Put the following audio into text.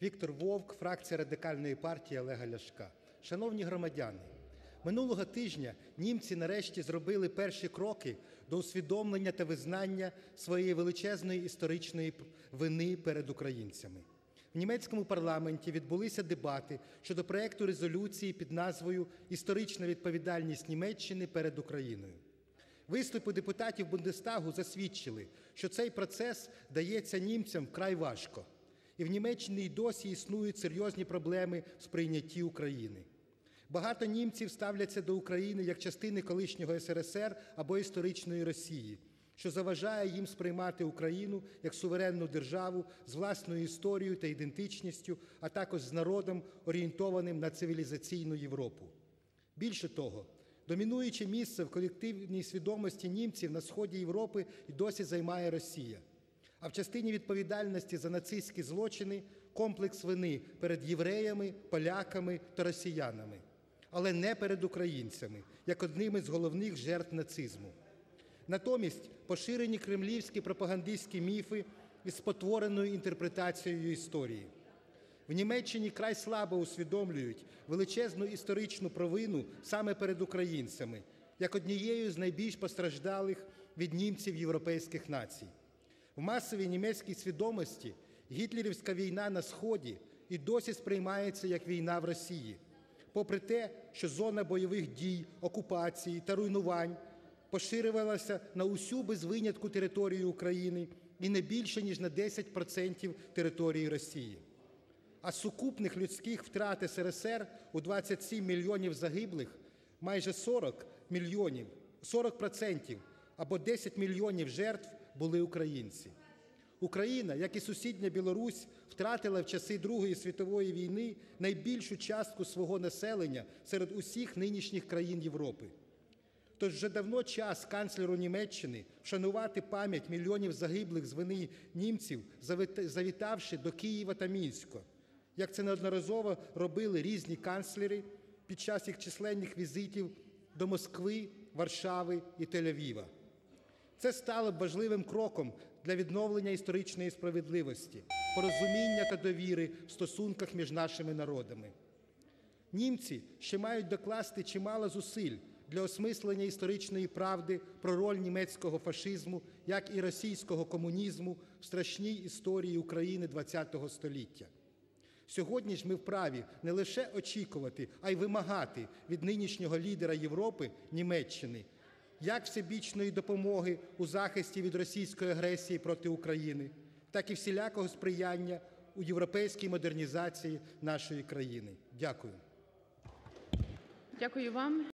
Віктор Вовк, фракція Радикальної партії Олега Ляшка. Шановні громадяни, минулого тижня німці нарешті зробили перші кроки до усвідомлення та визнання своєї величезної історичної вини перед українцями. В німецькому парламенті відбулися дебати щодо проекту резолюції під назвою «Історична відповідальність Німеччини перед Україною». Виступи депутатів Бундестагу засвідчили, що цей процес дається німцям вкрай важко. І в Німеччині й досі існують серйозні проблеми в сприйнятті України. Багато німців ставляться до України як частини колишнього СРСР або історичної Росії, що заважає їм сприймати Україну як суверенну державу з власною історією та ідентичністю, а також з народом, орієнтованим на цивілізаційну Європу. Більше того, домінуюче місце в колективній свідомості німців на сході Європи і досі займає Росія. А в частині відповідальності за нацистські злочини – комплекс вини перед євреями, поляками та росіянами, але не перед українцями, як одними з головних жертв нацизму. Натомість поширені кремлівські пропагандистські міфи із спотвореною інтерпретацією історії. В Німеччині край слабо усвідомлюють величезну історичну провину саме перед українцями, як однією з найбільш постраждалих від німців європейських націй. В масовій німецькій свідомості гітлерівська війна на Сході і досі сприймається як війна в Росії, попри те, що зона бойових дій, окупації та руйнувань поширювалася на усю без винятку територію України і не більше, ніж на 10% території Росії. А з сукупних людських втрат СРСР у 27 мільйонів загиблих майже 40% або 10 мільйонів жертв були українці. Україна, як і сусідня Білорусь, втратила в часи Другої світової війни найбільшу частку свого населення серед усіх нинішніх країн Європи. Тож вже давно час канцлеру Німеччини вшанувати пам'ять мільйонів загиблих з вини німців, завітавши до Києва та Мінська, як це неодноразово робили різні канцлери під час їх численних візитів до Москви, Варшави і Тель-Авіва. Це стало б важливим кроком для відновлення історичної справедливості, порозуміння та довіри в стосунках між нашими народами. Німці ще мають докласти чимало зусиль для осмислення історичної правди про роль німецького фашизму, як і російського комунізму в страшній історії України ХХ століття. Сьогодні ж ми вправі не лише очікувати, а й вимагати від нинішнього лідера Європи, Німеччини, як всебічної допомоги у захисті від російської агресії проти України, так і всілякого сприяння у європейській модернізації нашої країни. Дякую. Дякую вам.